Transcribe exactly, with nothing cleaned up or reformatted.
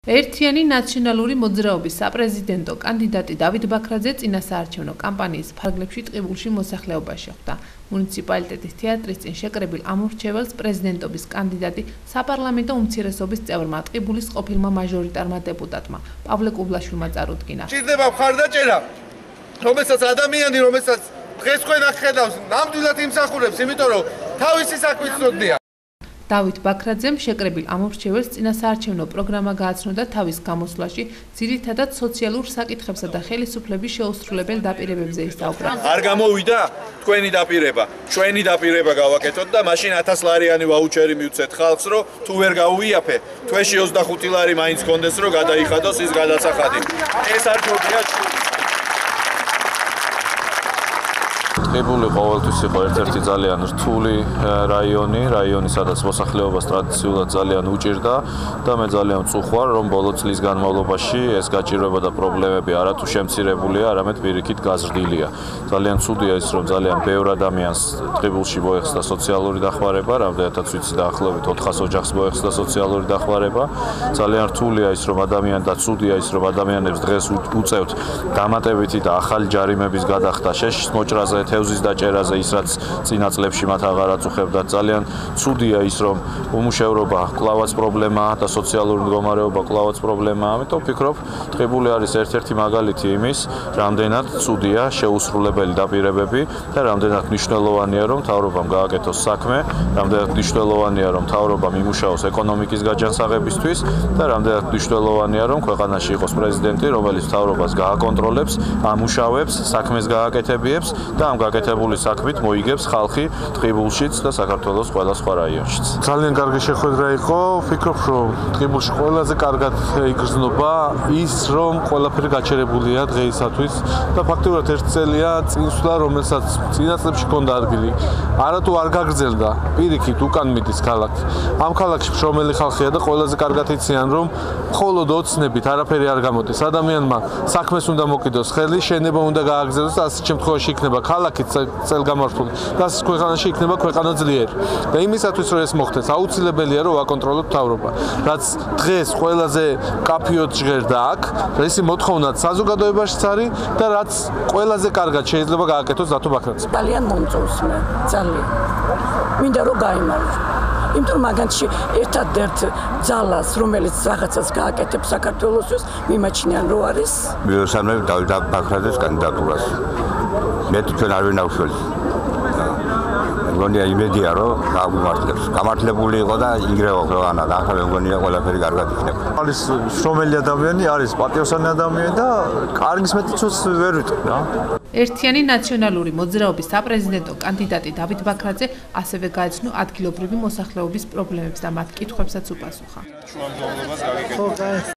ერთიანი ნაციონალური მოძრაობის საპრეზიდენტო კანდიდატი დავით ბაქრაძე წინასაარჩევნო კამპანიის ფარგლებში ტყიბულში მოსახლეობაში ხვდა. მუნიციპალიტეტის თეატრის წინ შეკრებილ ამორჩეველს პრეზიდენტობის კანდიდატი საპარლამენტო უმცირესობის წევრმა ტყიბულის ყოფილმა მაჟორიტარმა დეპუტატმა პავლე კუბლაშვილმა წარუდგინა. ჭირდება მხარდაჭერა, რომელსაც ადამიანი, რომელსაც დღეს თქვენ აქ ხედავს, ნამდვილად იმსახურებს, იმიტომ რომ თავისი საქმით ცოდნია. დავით ბაქრაძემ შეკრებილ ამორჩეველს წინასაარჩევნო პროგრამა გააცნო და თავის გამოსვლაში ძირითადად სოციალურ საკითხებსა და ხელისუფლების შეუსრულებელ დაპირებებზე ისაუბრა. არ გამოვიდა თქვენი დაპირება, ჩვენი დაპირება გავაკეთოთ და მაშინ ათას ლარიანი ვაუჩერი მივცეთ ხალხს, რომ თუ ვერ გაუიაფე, თვეში ოცდახუთი ლარი მაინც კონდეს, რომ გადაიხადოს ის გადასახადი. ეს არ ჯობია. ტყიბული ყოველთვის იყო ერთ-ერთი ძალიან რთული რაიონი, რაიონი, სადაც მოსახლეობას ტრადიციულად ძალიან უჭირდა და მე ძალიან ვწუხარ, რომ ბოლო წლის განმავლობაში ეს გაჭირვება და პრობლემები არათუ შემცირებულია, არამედ პირიქით გაზრდილია. ძალიან ცუდია ის, რომ ძალიან ბევრ ადამიანს ტყიბულში მოეხსნა სოციალური დახმარება, რამდენადაც ვიცი დაახლოებით ოთხას ოჯახს მოეხსნა სოციალური დახმარება. ძალიან რთულია ის, რომ ადამიან და ცუდია ის, რომ ადამიანებს დღეს უწევთ დამატებითი და ახალი ჯარიმების გადახდა შეშის მოჭრაზე, თევზის დაჭერაზე, ის რაც წინა წლებში მათ აღარ აწუხებდა. ძალიან ცუდია ის, რომ უმუშევრობა კვლავაც პრობლემაა და სოციალური მდგომარეობა კვლავაც პრობლემაა. ამიტომ ვფიქრობ, ტყიბული არის ერთ-ერთი მაგალითი იმის, რამდენად ცუდია შეუსრულებელი დაპირებები და რამდენად მნიშვნელოვანია, რომ მთავრობამ გააკეთოს საქმე, რამდენად მნიშვნელოვანია, რომ მთავრობამ იმუშაოს ეკონომიკის გაჯანსაღებისთვის და რამდენად მნიშვნელოვანია, რომ ქვეყანაში იყოს პრეზიდენტი, რომელიც მთავრობას გააკონტროლებს, ამუშავებს, საქმეს გააკეთებიებს და ამ გაკეთებული საქმით მოიგებს ხალხი ტყიბულშიც და საქართველოს ყველა სხვა რაიონშიც. ძალიან კარგი შეხვედრა იყო. ვფიქრობ, რომ ტყიბულში ყველაზე კარგად იგრძნობა ის, რომ ყველაფერი გაჩერებულია დღეისათვის და ფაქტობრივად ერთ წელია წინსვლა, რომელსაც წინა წლებში ჰქონდა ადგილი. არათუ არ გაგრძელდა, პირიქით უკან მიდის ქალაქი. ამ ქალაქში მშრომელი ხალხია და ყველაზე კარგად იციან, რომ მხოლოდ ოცნებით არაფერი არ გამოდის. ადამიანმა საქმეს უნდა მოკიდოს ხელი, შენება უნდა გააგრძელოს და ასეთ შემთხვევაში იქნება ქალაქი წელგამართული და ეს ქვეყანაში იქნება ქვეყანა ძლიერი. და იმისათვის რომ ეს მოხდეს, აუცილებელია რომ ვაკონტროლოთ მთავრობა. რაც დღეს ყველაზე კაფიოდ ჟღერდა აქ, ესი მოთხოვნად საზოგადოებაშიც არის და რაც ყველაზე კარგად შეიძლება გააკეთოს დათო ბაქრაძე. ძალიან მომწონს მე, ძალიან. მინდა რომ გაიმარჯვო. იმიტომ მაგანში ერთადერთ ძალას, რომელიც რაღაცას გააკეთებს საქართველოსთვის, მიმაჩნიან რომ არის. მივესალმებ დავით ბაქრაძეს კანდიდატურას. მე თვითონ არ ვინახავს. მგონია იმედია რომ გამართლებს. გამართლებული იყო და ინგრევა ქვეყანა და ახლა მგონია ყველაფერი კარგად იქნება. არის შრომელი ადამიანი, არის პატიოსანი ადამიანი და კარგის მეტიც ვერ ვიტყვი რა. ერთიანი ნაციონალური მოძრაობის საპრეზიდენტო კანდიდატი დავით ბაქრაძე ასევე გაეცნო ადგილობრივი მოსახლეობის პრობლემებს და მათ კითხვებსაც უპასუხა.